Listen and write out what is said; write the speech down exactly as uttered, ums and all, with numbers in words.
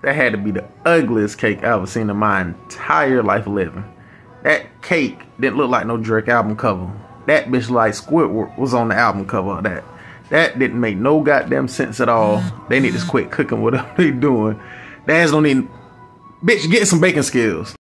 That had to be the ugliest cake I ever seen in my entire life of living. That cake didn't look like no Drake album cover. That bitch like Squidward was on the album cover of that. That didn't make no goddamn sense at all. They need to quit cooking whatever they doing. Dads don't need... Bitch, get some baking skills.